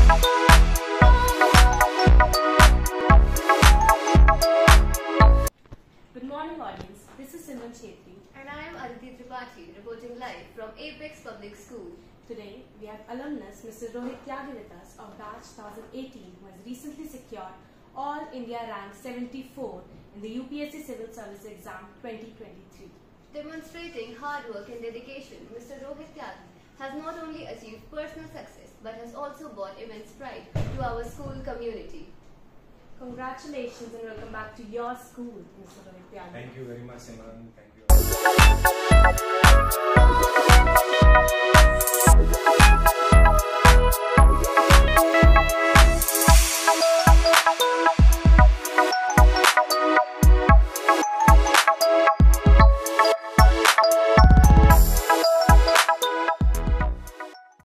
Good morning audience, this is Simran Chetri and I am Aditi Tripathi reporting live from Apex Public School. Today we have alumnus Mr. Rohit Tyagi with us of batch 2018 who has recently secured All India rank 74 in the UPSC Civil Service Exam 2023. Demonstrating hard work and dedication, Mr. Rohit Tyagi has not only achieved personal success but has also brought immense pride to our school community. Congratulations and welcome back to your school, Mr. Rohit Tyagi. Thank you very much, Simran. Thank you.